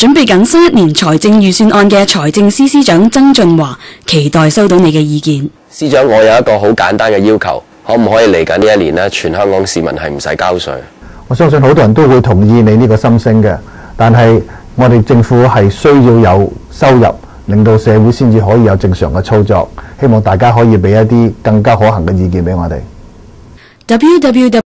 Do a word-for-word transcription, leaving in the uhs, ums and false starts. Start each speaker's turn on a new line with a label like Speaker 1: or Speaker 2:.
Speaker 1: 準備緊新一年財政預算案嘅財政司司長曾俊華，期待收到你嘅意見。
Speaker 2: 司長，我有一個好簡單嘅要求，可唔可以嚟緊呢一年呢，全香港市民係唔使交稅？
Speaker 3: 我相信好多人都會同意你呢個心聲嘅，但係我哋政府係需要有收入，令到社會先至可以有正常嘅操作。希望大家可以俾一啲更加可行嘅意見俾我哋。
Speaker 1: w w w